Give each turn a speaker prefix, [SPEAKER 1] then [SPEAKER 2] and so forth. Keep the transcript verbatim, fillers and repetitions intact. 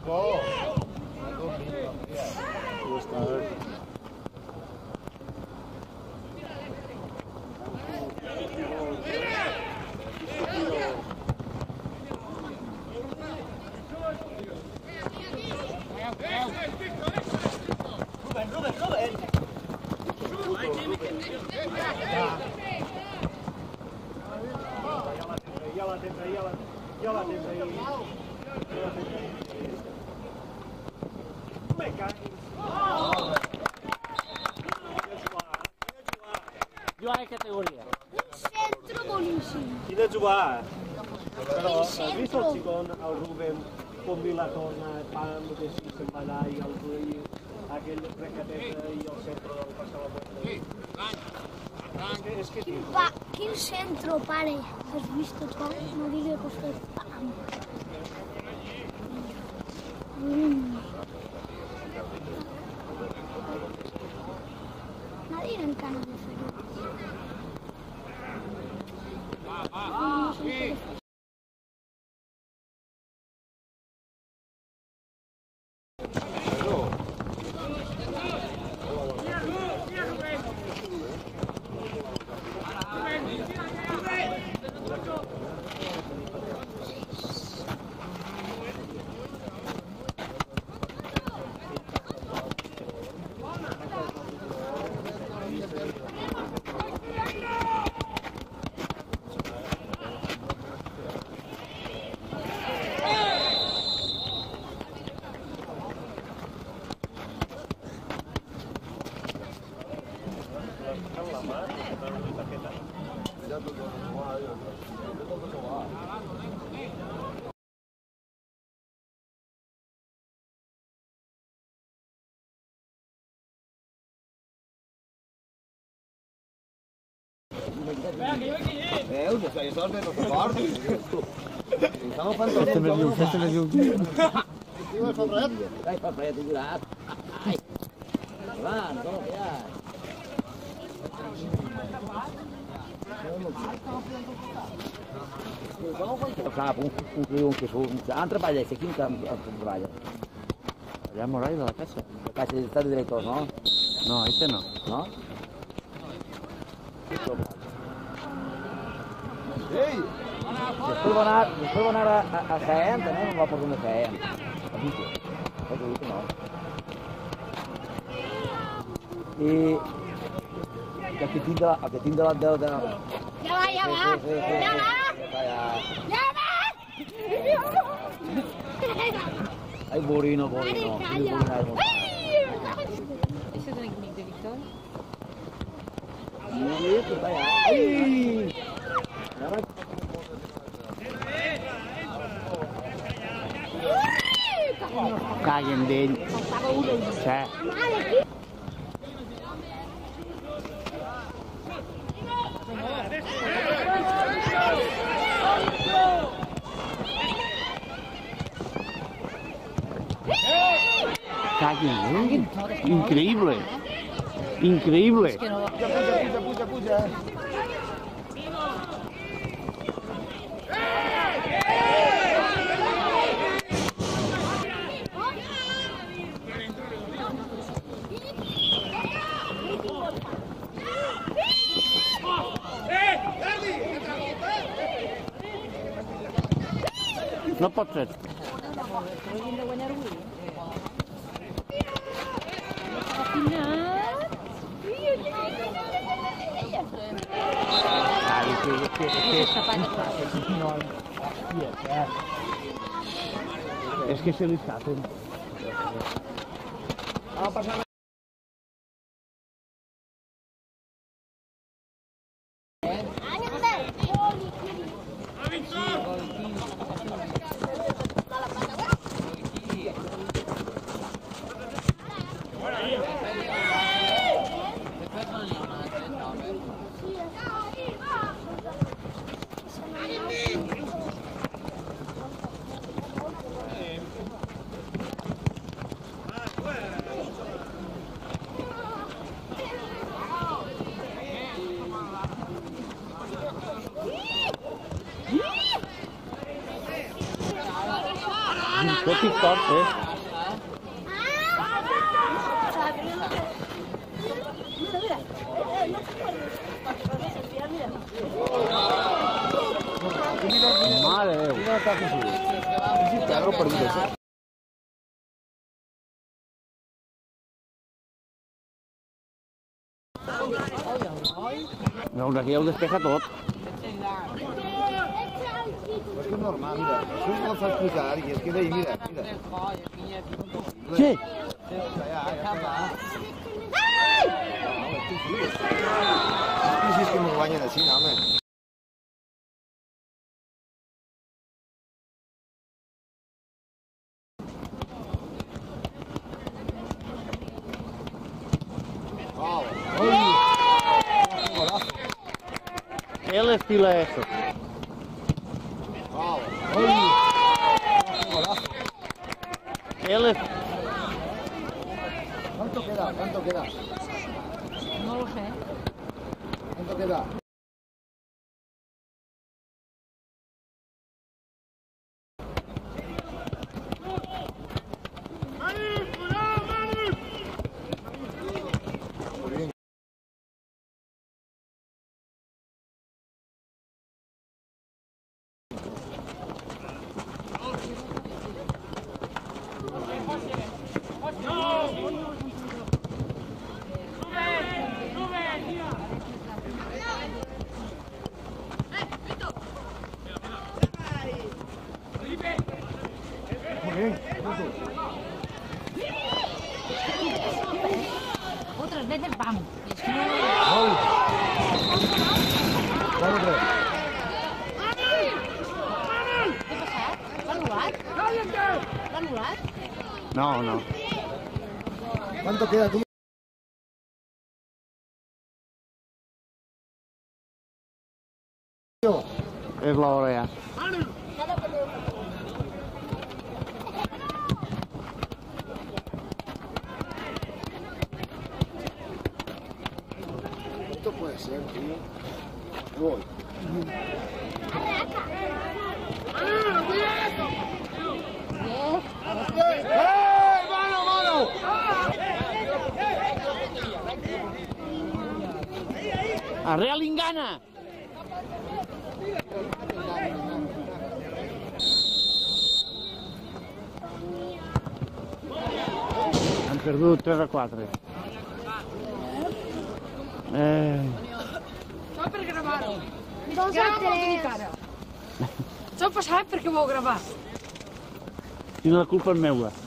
[SPEAKER 1] Quale categoria?
[SPEAKER 2] Un centro buonissimo.
[SPEAKER 3] Quina jugada? Però
[SPEAKER 2] Il
[SPEAKER 3] has
[SPEAKER 2] centro.
[SPEAKER 3] vist el xicón, el Rubén, com li la torna, pam, que si se'n va allà i el i aquell recateta i el centre del passar la porta. És que, és que
[SPEAKER 2] Quin, pa, quin centro, pare. Has vist tot com? No li he costat. Pam. Mm. Nadie en cana de fer-ho. No sé què fer.
[SPEAKER 4] Veus, això és el de fort. Estamos fantasmas.
[SPEAKER 1] Festa de llum, festa de llum.
[SPEAKER 4] Ai, fa fred. Ai, fa fred, jurat. Ai. Va, no t'ho fiat. Sap, un, un criu que surt. Han treballat, aquí en treballa.
[SPEAKER 1] Allà a Moray de la casa.
[SPEAKER 4] La casa està de directors, no?
[SPEAKER 1] No, este no.
[SPEAKER 4] No? Ei! Després va anar, després va anar a, a, a Jaén, també em va portar de Jaén. A Vico. A Vico no. I... que aquí tinc de la... que tinc de la... De, de...
[SPEAKER 2] Ja va, ja va.
[SPEAKER 4] Sí, sí, sí,
[SPEAKER 2] Ja va.
[SPEAKER 4] sí.
[SPEAKER 2] Ja va.
[SPEAKER 4] Ai, Borino, Borino.
[SPEAKER 2] Pare, calla.
[SPEAKER 5] Eso es un de Víctor.
[SPEAKER 4] Sí, que va allà. Ai! Ja va.
[SPEAKER 1] Caguen d'ell. Sí. Caguen d'ell. Increïble. Increïble.
[SPEAKER 4] Puja, puja, puja, puja.
[SPEAKER 1] No pot ser. Ai, que, que, que, no, hòstia, és que se li escapen.
[SPEAKER 4] Ah, passa. Tot TikTok, eh? Mare de Déu. Mira que ha fet. Sí, claro, per dir això. Veus, aquí ja ho despeja tot.
[SPEAKER 1] És que és normal, mira. Això no ho saps posar i es queda ahí, mira, mira.
[SPEAKER 4] Sí.
[SPEAKER 1] És que és que m'ho guanyen així, home.
[SPEAKER 4] Él estila eso. Él es...
[SPEAKER 1] ¿Cuánto queda? ¿Cuánto queda?
[SPEAKER 5] No lo sé.
[SPEAKER 1] ¿Cuánto queda?
[SPEAKER 5] Otras veces vamos. Y es que no... ¿Qué pasa? ¿L'ha anul·lat? L'ha anul·lat?
[SPEAKER 4] No, no.
[SPEAKER 1] ¿Cuánto queda, tío?
[SPEAKER 4] Es la hora ya.
[SPEAKER 1] Esto puede ser, tío. Voy. ¡Eh, mano, mano!
[SPEAKER 4] A Real Ingana! Han perdut tres a quatre. Eh...
[SPEAKER 5] Això per gravar-ho.
[SPEAKER 2] Dos a tres.
[SPEAKER 5] Això ha passat perquè m'ho heu gravat.
[SPEAKER 4] Si no, la culpa és meva.